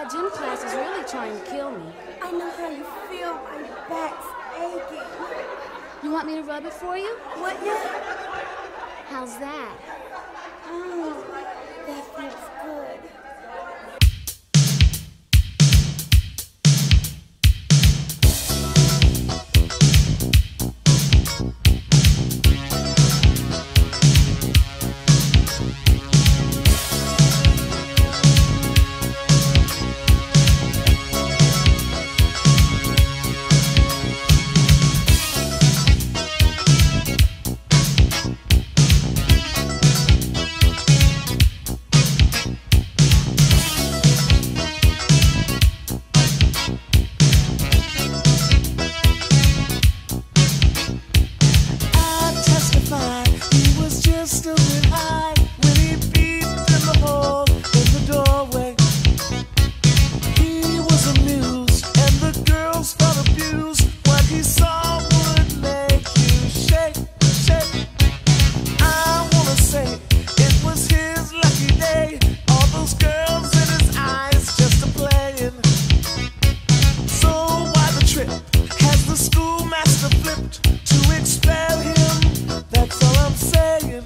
That gym class is really trying to kill me. I know how you feel. My back's aching. You want me to rub it for you? What now? How's that? Oh, that feels good. Just a bit high when he peeped in the hole in the doorway. He was amused, and the girls felt abused. What he saw would make you shake, shake. I wanna say it was his lucky day. All those girls in his eyes just a playing. So why the trip? Has the schoolmaster flipped to expel him? That's all I'm saying.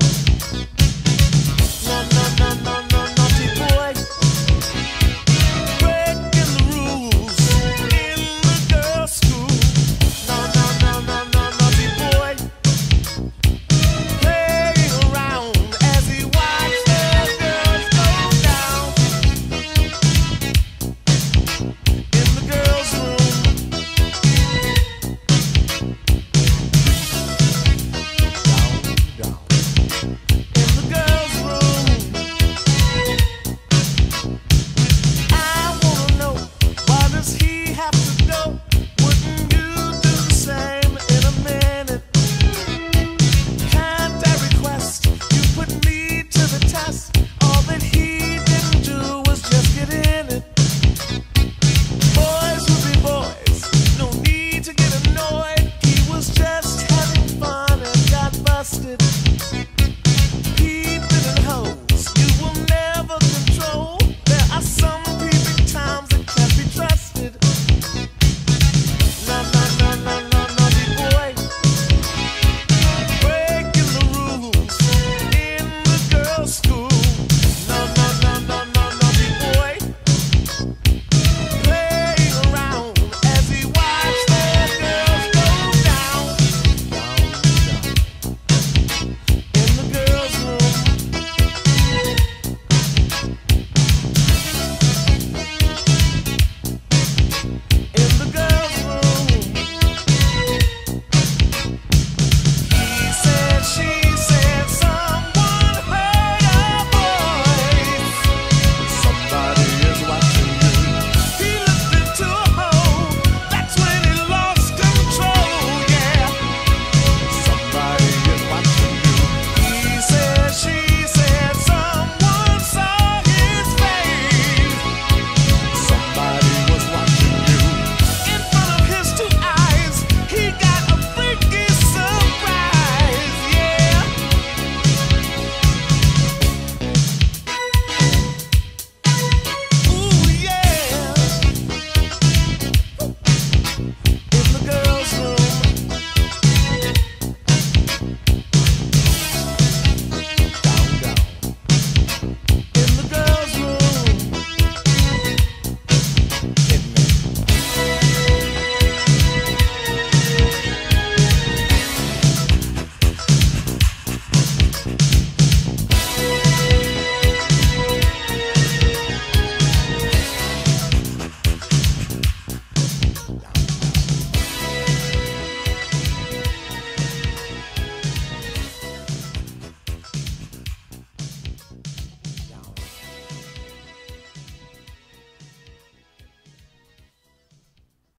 All that he didn't do was just get in it. Boys would be boys, no need to get annoyed. He was just having fun and got busted.